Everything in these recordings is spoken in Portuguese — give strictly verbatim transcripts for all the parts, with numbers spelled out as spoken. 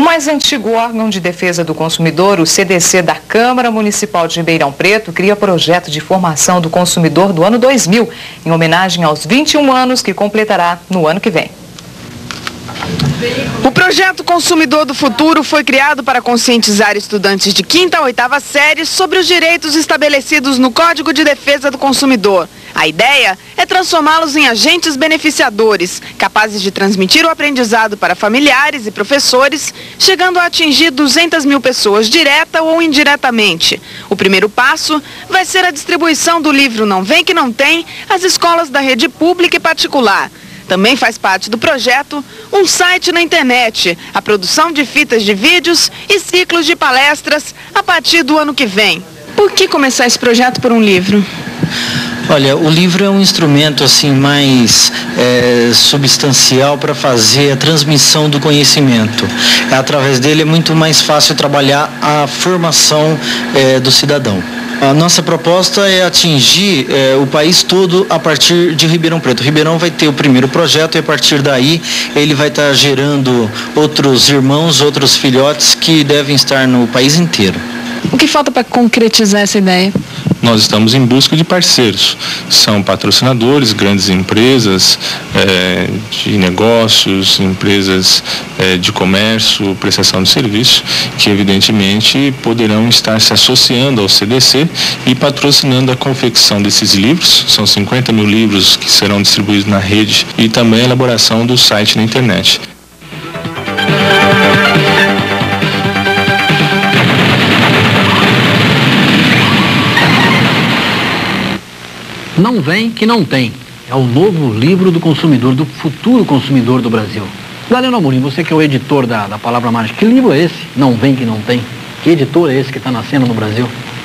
mais antigo órgão de defesa do consumidor, o C D C da Câmara Municipal de Ribeirão Preto, cria projeto de formação do consumidor do ano dois mil, em homenagem aos vinte e um anos que completará no ano que vem. O projeto Consumidor do Futuro foi criado para conscientizar estudantes de quinta a oitava série sobre os direitos estabelecidos no Código de Defesa do Consumidor. A ideia é transformá-los em agentes beneficiadores, capazes de transmitir o aprendizado para familiares e professores, chegando a atingir duzentas mil pessoas direta ou indiretamente. O primeiro passo vai ser a distribuição do livro Não Vem Que Não Tem às escolas da rede pública e particular. Também faz parte do projeto um site na internet, a produção de fitas de vídeos e ciclos de palestras a partir do ano que vem. Por que começar esse projeto por um livro? Olha, o livro é um instrumento assim mais é, substancial para fazer a transmissão do conhecimento. Através dele é muito mais fácil trabalhar a formação é, do cidadão. A nossa proposta é atingir é, o país todo a partir de Ribeirão Preto. Ribeirão vai ter o primeiro projeto e a partir daí ele vai estar gerando outros irmãos, outros filhotes que devem estar no país inteiro. O que falta para concretizar essa ideia? Nós estamos em busca de parceiros. São patrocinadores, grandes empresas é, de negócios, empresas é, de comércio, prestação de serviço, que evidentemente poderão estar se associando ao C D C e patrocinando a confecção desses livros. São cinquenta mil livros que serão distribuídos na rede e também a elaboração do site na internet. Não Vem Que Não Tem. É o novo livro do consumidor, do futuro consumidor do Brasil. Galeno Amorim, você que é o editor da, da Palavra Mágica, que livro é esse? Não Vem Que Não Tem. Que editor é esse que está nascendo no Brasil?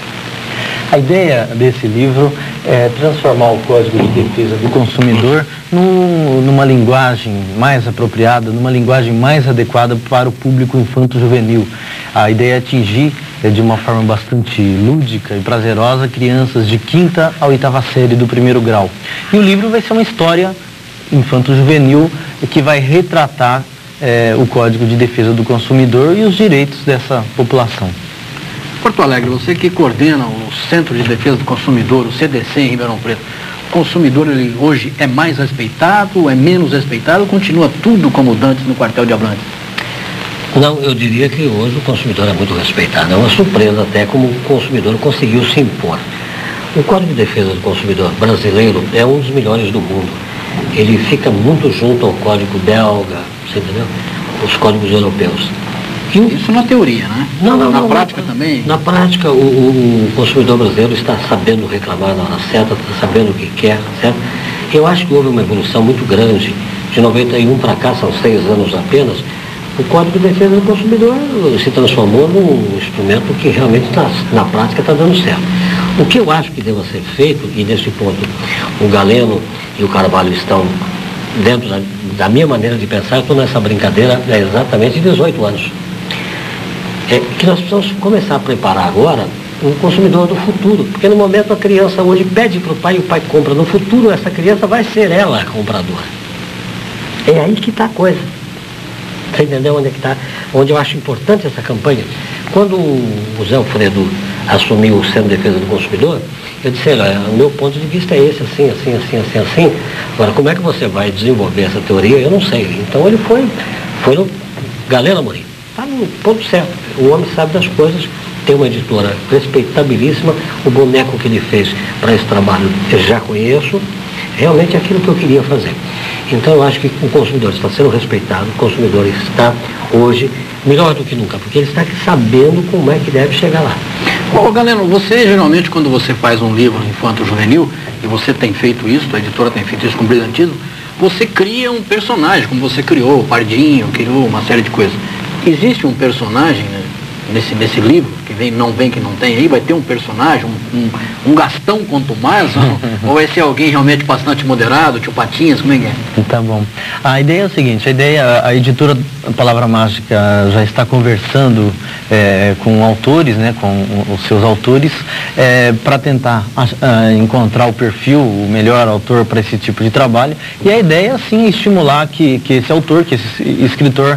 A ideia desse livro é transformar o Código de Defesa do Consumidor num, numa linguagem mais apropriada, numa linguagem mais adequada para o público infanto-juvenil. A ideia é atingir é, de uma forma bastante lúdica e prazerosa crianças de quinta a oitava série do primeiro grau. E o livro vai ser uma história infanto-juvenil que vai retratar é, o Código de Defesa do Consumidor e os direitos dessa população. Porto Alegre, você que coordena o Centro de Defesa do Consumidor, o C D C em Ribeirão Preto, o consumidor ele hoje é mais respeitado, é menos respeitado ou continua tudo como dantes no quartel de Abrantes? Não, eu diria que hoje o consumidor é muito respeitado. É uma surpresa até como o consumidor conseguiu se impor. O Código de Defesa do Consumidor brasileiro é um dos melhores do mundo. Ele fica muito junto ao Código belga, você entendeu? Os códigos europeus. Isso na teoria, né? Não, não, na não, prática não, também? Na prática, o, o, o consumidor brasileiro está sabendo reclamar na hora certa, está sabendo o que quer, certo? Eu acho que houve uma evolução muito grande. De noventa e um para cá, são seis anos apenas, o Código de Defesa do Consumidor se transformou num instrumento que realmente na, na prática está dando certo. O que eu acho que deva ser feito, e nesse ponto o Galeno e o Carvalho estão dentro da, da minha maneira de pensar, eu estou nessa brincadeira há exatamente dezoito anos. É que nós precisamos começar a preparar agora o consumidor do futuro, porque no momento a criança hoje pede para o pai e o pai compra. No futuro essa criança vai ser ela a compradora. É aí que está a coisa. Você entendeu onde é que está? Onde eu acho importante essa campanha. Quando o Zé Alfredo assumiu o Centro de Defesa do Consumidor, eu disse, olha, o meu ponto de vista é esse, assim, assim, assim, assim, assim. Agora, como é que você vai desenvolver essa teoria? Eu não sei. Então ele foi, foi no Galeno Amorim. Está no ponto certo. O homem sabe das coisas, tem uma editora respeitabilíssima, o boneco que ele fez para esse trabalho eu já conheço, realmente é aquilo que eu queria fazer. Então eu acho que o consumidor está sendo respeitado, o consumidor está hoje melhor do que nunca, porque ele está sabendo como é que deve chegar lá. Ô Galeno, você geralmente quando você faz um livro infanto-juvenil, e você tem feito isso, a editora tem feito isso com brilhantismo, você cria um personagem, como você criou, o Pardinho, criou uma série de coisas. Existe um personagem, né, nesse, nesse livro, que vem, não vem que não tem aí, vai ter um personagem, um, um, um Gastão Contumaz, ou vai ser alguém realmente bastante moderado, tio Patinhas, como é que é? Tá bom. A ideia é o seguinte, a ideia, a editora Palavra Mágica já está conversando é, com autores, né, com os seus autores, é, para tentar a, a, encontrar o perfil, o melhor autor para esse tipo de trabalho, e a ideia, sim, é estimular que, que esse autor, que esse escritor,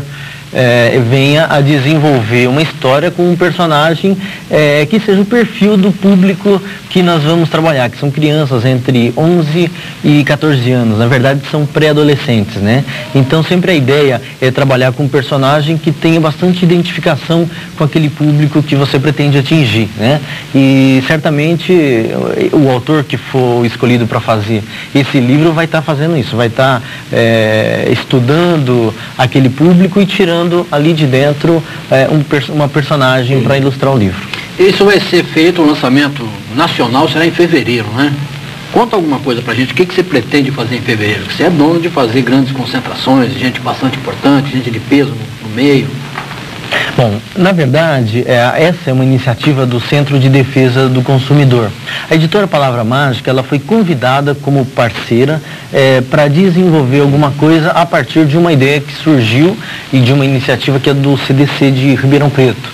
é, venha a desenvolver uma história com um personagem é, que seja o perfil do público que nós vamos trabalhar, que são crianças entre onze e quatorze anos, na verdade são pré-adolescentes, né? Então sempre a ideia é trabalhar com um personagem que tenha bastante identificação com aquele público que você pretende atingir, né? E certamente o autor que for escolhido para fazer esse livro vai estar tá fazendo isso, vai estar tá, é, estudando aquele público e tirando ali de dentro é, um, uma personagem para ilustrar o livro. Isso vai ser feito, o lançamento nacional será em fevereiro, né? Conta alguma coisa pra gente, o que, que você pretende fazer em fevereiro? Você é dono de fazer grandes concentrações, gente bastante importante, gente de peso no, no meio. Bom, na verdade, é, essa é uma iniciativa do Centro de Defesa do Consumidor. A editora Palavra Mágica, ela foi convidada como parceira é, para desenvolver alguma coisa a partir de uma ideia que surgiu e de uma iniciativa que é do C D C de Ribeirão Preto.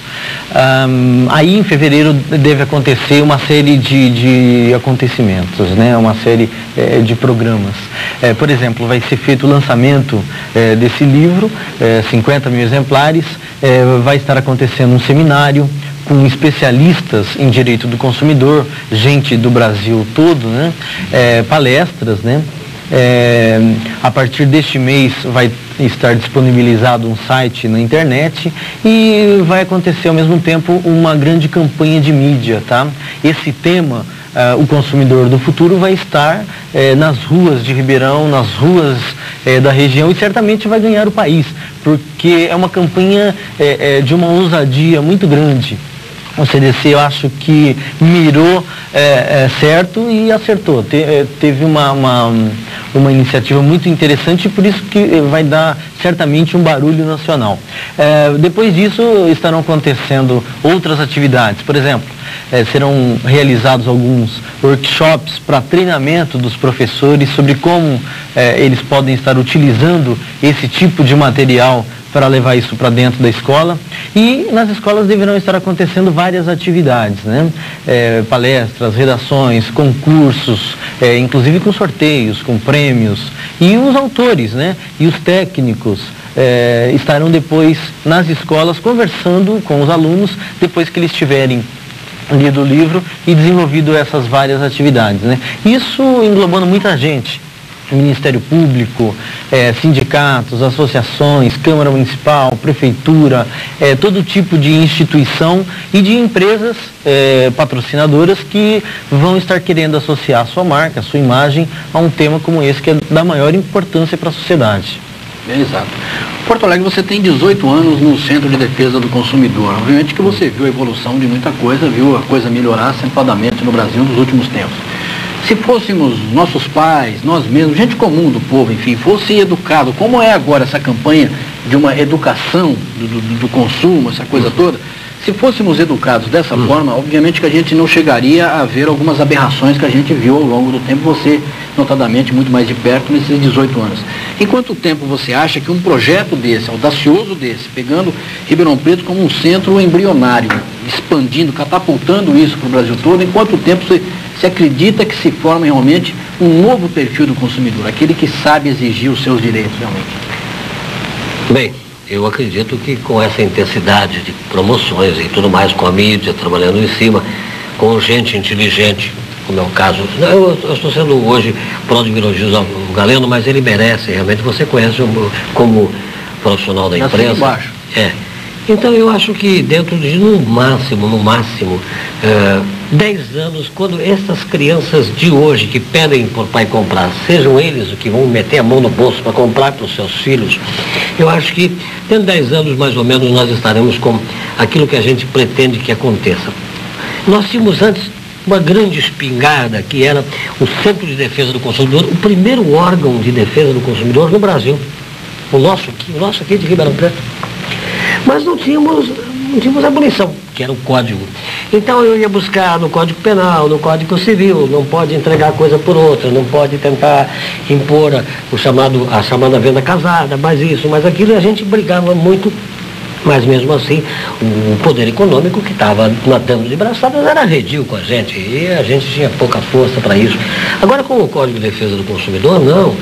Um, aí em fevereiro deve acontecer uma série de, de acontecimentos, né? Uma série é, de programas. É, por exemplo, vai ser feito o lançamento é, desse livro, é, cinquenta mil exemplares, é, vai estar acontecendo um seminário com especialistas em direito do consumidor, gente do Brasil todo, né? É, palestras, né? É, a partir deste mês vai estar disponibilizado um site na internet e vai acontecer ao mesmo tempo uma grande campanha de mídia, tá? Esse tema, uh, o consumidor do futuro, vai estar eh, nas ruas de Ribeirão, nas ruas eh, da região e certamente vai ganhar o país, porque é uma campanha eh, eh, de uma ousadia muito grande. O C D C, eu acho que mirou é, é, certo e acertou. Te, é, teve uma, uma, uma iniciativa muito interessante e por isso que vai dar certamente um barulho nacional. É, depois disso estarão acontecendo outras atividades. Por exemplo, é, serão realizados alguns workshops para treinamento dos professores sobre como é, eles podem estar utilizando esse tipo de material para levar isso para dentro da escola. E nas escolas deverão estar acontecendo várias atividades, né? É, palestras, redações, concursos, é, inclusive com sorteios, com prêmios. E os autores, né? E os técnicos é, estarão depois nas escolas conversando com os alunos depois que eles tiverem lido o livro e desenvolvido essas várias atividades, né? Isso englobando muita gente. Ministério Público, eh, sindicatos, associações, Câmara Municipal, Prefeitura, eh, todo tipo de instituição e de empresas eh, patrocinadoras que vão estar querendo associar a sua marca, a sua imagem a um tema como esse que é da maior importância para a sociedade. É, exato. Porto Alegre, você tem dezoito anos no Centro de Defesa do Consumidor. Obviamente que você viu a evolução de muita coisa, viu a coisa melhorar acentuadamente no Brasil nos últimos tempos. Se fôssemos nossos pais, nós mesmos, gente comum do povo, enfim, fosse educado, como é agora essa campanha de uma educação do, do, do consumo, essa coisa toda, se fôssemos educados dessa hum. forma, obviamente que a gente não chegaria a ver algumas aberrações que a gente viu ao longo do tempo, você, notadamente, muito mais de perto nesses dezoito anos. Em quanto tempo você acha que um projeto desse, audacioso desse, pegando Ribeirão Preto como um centro embrionário, expandindo, catapultando isso para o Brasil todo, em quanto tempo você se acredita que se forma realmente um novo perfil do consumidor, aquele que sabe exigir os seus direitos realmente? Bem, eu acredito que com essa intensidade de promoções e tudo mais, com a mídia trabalhando em cima, com gente inteligente, como é o caso, eu, eu estou sendo hoje pró de elogios ao Galeno, mas ele merece, realmente, você conhece como, como profissional da imprensa. Embaixo. É. Então eu acho que dentro de, no máximo, no máximo, é, dez anos, quando essas crianças de hoje que pedem para o pai comprar, sejam eles os que vão meter a mão no bolso para comprar para os seus filhos, eu acho que dentro de dez anos, mais ou menos, nós estaremos com aquilo que a gente pretende que aconteça. Nós tínhamos antes uma grande espingarda, que era o Centro de Defesa do Consumidor, o primeiro órgão de defesa do consumidor no Brasil. O nosso aqui, o nosso aqui de Ribeirão Preto. Mas não tínhamos, não tínhamos abolição, que era o código. Então eu ia buscar no Código Penal, no Código Civil, não pode entregar coisa por outra, não pode tentar impor a, o chamado, a chamada venda casada, mais isso, mais aquilo, e a gente brigava muito. Mas mesmo assim, o poder econômico que estava nadando de braçadas era arredio com a gente, e a gente tinha pouca força para isso. Agora com o Código de Defesa do Consumidor, não.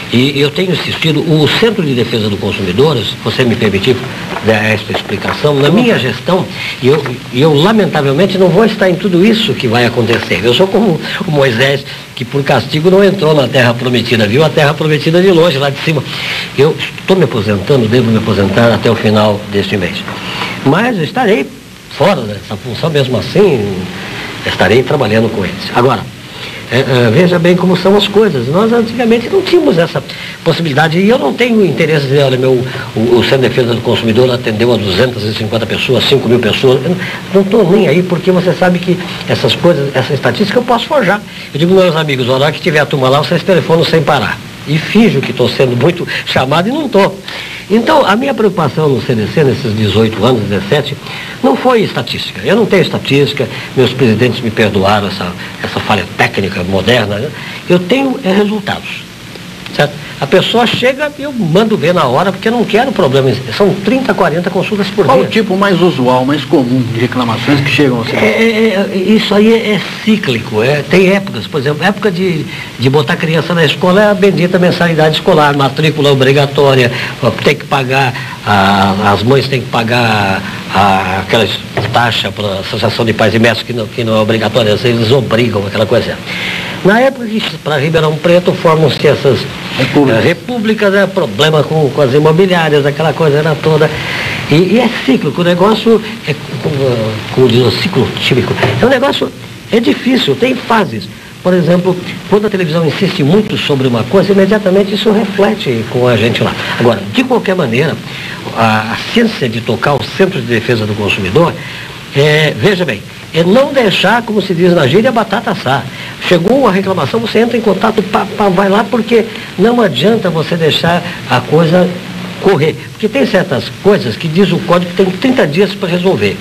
E eu tenho insistido, o Centro de Defesa do Consumidor, se você me permitir dar essa explicação, na minha gestão, eu, eu lamentavelmente não vou estar em tudo isso que vai acontecer. Eu sou como o Moisés, que por castigo não entrou na Terra Prometida, viu a Terra Prometida de longe, lá de cima. Eu estou me aposentando, devo me aposentar até o final deste mês. Mas estarei fora dessa função, mesmo assim, estarei trabalhando com eles. Agora, É, é, veja bem como são as coisas. Nós antigamente não tínhamos essa possibilidade, e eu não tenho interesse de dizer, olha, meu, o, o Centro de Defesa do Consumidor atendeu a duzentas e cinquenta pessoas, cinco mil pessoas. Eu não estou nem aí, porque você sabe que essas coisas, essa estatística eu posso forjar. Eu digo, meus amigos, a hora que tiver a turma lá, vocês telefonam sem parar. E finjo que estou sendo muito chamado e não estou. Então, a minha preocupação no C D C, nesses dezoito anos, dezessete, não foi estatística. Eu não tenho estatística, meus presidentes me perdoaram essa, essa falha técnica moderna. Né? Eu tenho é, resultados, certo? A pessoa chega e eu mando ver na hora, porque eu não quero problemas. São trinta, quarenta consultas por Qual dia. Qual o tipo mais usual, mais comum de reclamações que chegam assim? É, é, isso aí é, é cíclico, é, tem épocas, por exemplo, época de, de botar criança na escola é a bendita mensalidade escolar, matrícula obrigatória, tem que pagar, a, as mães têm que pagar a, aquelas taxas para a Associação de Pais e Mestres, que não, que não é obrigatória, eles obrigam, aquela coisa. Na época que para Ribeirão Preto formam-se essas repúblicas, é, repúblicas é, problema com, com as imobiliárias, aquela coisa era toda. E, e é cíclico, o negócio é, como, como diz o ciclo típico, é um negócio, é difícil, tem fases. Por exemplo, quando a televisão insiste muito sobre uma coisa, imediatamente isso reflete com a gente lá. Agora, de qualquer maneira, a, a ciência de tocar o Centro de Defesa do Consumidor, é, veja bem, é não deixar, como se diz na gíria, a batata assar. Chegou uma reclamação, você entra em contato, pá, pá, vai lá, porque não adianta você deixar a coisa correr. Porque tem certas coisas que diz o código que tem trinta dias para resolver.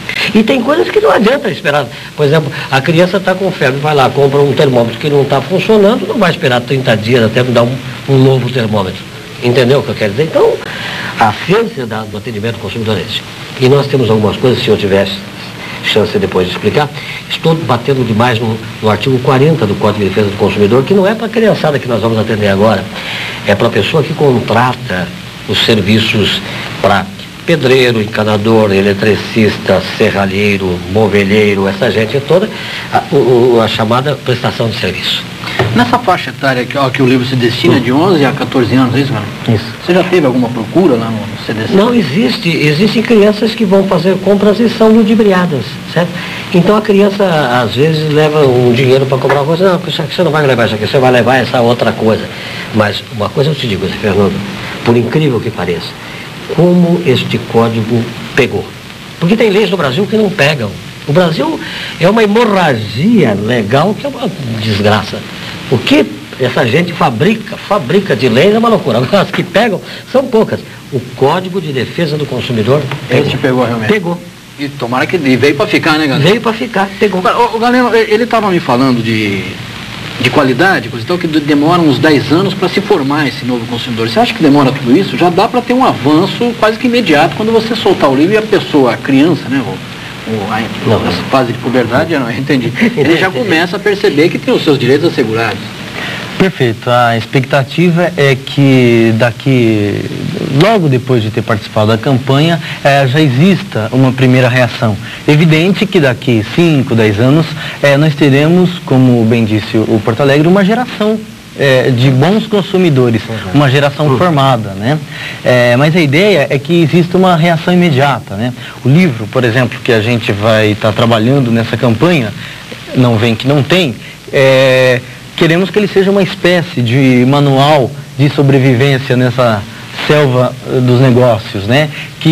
E tem coisas que não adianta esperar. Por exemplo, a criança está com febre, vai lá, compra um termômetro que não está funcionando, não vai esperar trinta dias até dar um, um novo termômetro. Entendeu o que eu quero dizer? Então, a ciência da, do atendimento ao consumidor é esse. E nós temos algumas coisas, se eu tivesse chance depois de explicar, estou batendo demais no, no artigo quarenta do Código de Defesa do Consumidor, que não é para a criançada que nós vamos atender agora, é para a pessoa que contrata os serviços para pedreiro, encanador, eletricista, serralheiro, movelheiro, essa gente toda, a, o, a chamada prestação de serviço. Nessa faixa etária que, ó, que o livro se destina, de onze a quatorze anos, é isso, mano? Isso. Você já teve alguma procura lá no C D C? Não existe. Existem crianças que vão fazer compras e são ludibriadas, certo? Então a criança, às vezes, leva um dinheiro para comprar uma coisa. Não, isso aqui você não vai levar isso aqui, você vai levar essa outra coisa. Mas uma coisa eu te digo, Fernando, por incrível que pareça, como este código pegou. Porque tem leis no Brasil que não pegam. O Brasil é uma hemorragia legal que é uma desgraça. O que essa gente fabrica, fabrica de leis é uma loucura. Agora, as que pegam são poucas. O Código de Defesa do Consumidor pegou. Esse pegou realmente? Pegou. E tomara que e veio para ficar, né, Galeno? Veio para ficar, pegou. O, o Galeno, ele estava me falando de, de qualidade, então que demora uns dez anos para se formar esse novo consumidor. Você acha que demora tudo isso? Já dá para ter um avanço quase que imediato quando você soltar o livro e a pessoa, a criança, né, o, o, a, não, essa fase de puberdade, eu não entendi. Ele já começa a perceber que tem os seus direitos assegurados. Perfeito. A expectativa é que daqui, logo depois de ter participado da campanha, eh, já exista uma primeira reação. Evidente que daqui cinco, dez anos, eh, nós teremos, como bem disse o Porto Alegre, uma geração eh, de bons consumidores, uma geração formada, né? Eh, mas a ideia é que exista uma reação imediata, né? O livro, por exemplo, que a gente vai estar tá trabalhando nessa campanha, não vem que não tem, é... queremos que ele seja uma espécie de manual de sobrevivência nessa selva dos negócios, né?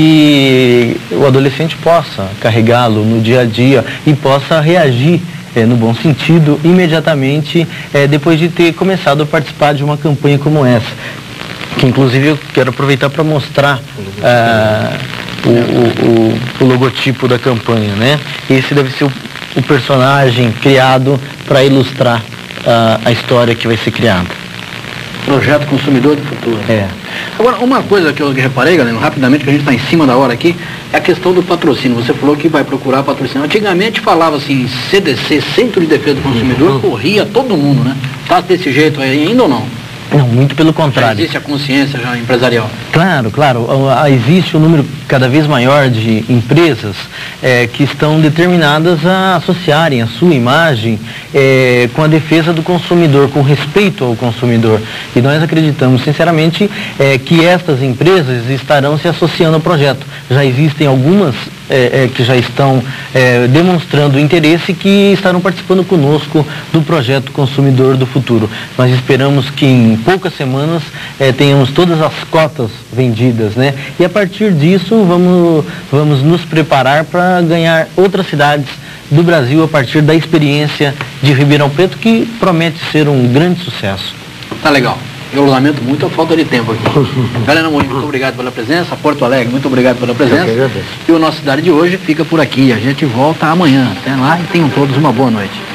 Que o adolescente possa carregá-lo no dia a dia e possa reagir, é, no bom sentido, imediatamente, é, depois de ter começado a participar de uma campanha como essa. Que inclusive eu quero aproveitar para mostrar ah, o, o, o, o logotipo da campanha, né? Esse deve ser o, o personagem criado para ilustrar A, a história que vai ser criada. Projeto Consumidor do Futuro. É. Agora, uma coisa que eu reparei, galera, rapidamente, que a gente está em cima da hora aqui, é a questão do patrocínio. Você falou que vai procurar patrocínio. Antigamente falava assim, C D C, Centro de Defesa do Consumidor, uhum. corria todo mundo, né? Tá desse jeito aí ainda ou não? Não, muito pelo contrário. Já existe a consciência já empresarial? Claro, claro. Existe um número cada vez maior de empresas é, que estão determinadas a associarem a sua imagem é, com a defesa do consumidor, com respeito ao consumidor. E nós acreditamos, sinceramente, é, que estas empresas estarão se associando ao projeto. Já existem algumas é, é, que já estão é, demonstrando interesse, que estarão participando conosco do projeto Consumidor do Futuro. Nós esperamos que em poucas semanas eh, tenhamos todas as cotas vendidas, né? E a partir disso vamos, vamos nos preparar para ganhar outras cidades do Brasil a partir da experiência de Ribeirão Preto, que promete ser um grande sucesso. Tá legal. Eu lamento muito a falta de tempo aqui. Galera Amorim, muito obrigado pela presença. Porto Alegre, muito obrigado pela presença. E o nosso Cidade de hoje fica por aqui. A gente volta amanhã. Até lá e tenham todos uma boa noite.